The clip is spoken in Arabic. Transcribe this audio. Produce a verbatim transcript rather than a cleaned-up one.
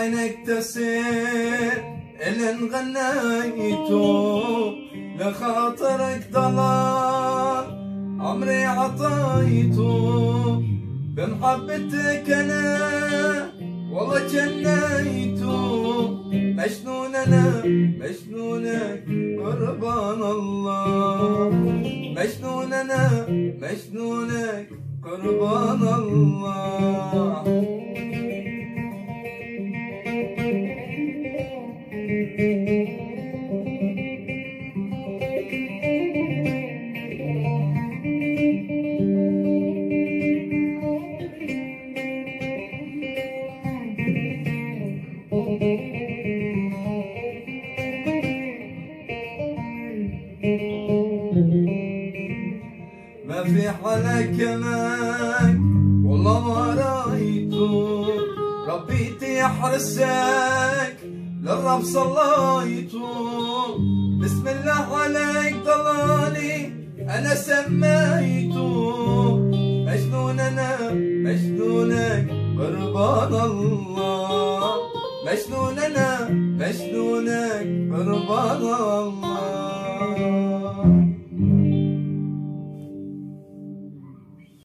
عينك تسير إلين غنيتو لخاطرك ضلال عمري عطيتو بمحبتك أنا والله جنيتو مجنون أنا مجنونك قربان الله مجنون أنا مجنونك قربان الله ما في حالك كمان والله ما رايته ربيتي يحرسك للرب صليته بسم الله عليك ضلالي انا سميته مجنون انا مجنونك قربان الله مجنون انا مجنونك قربان الله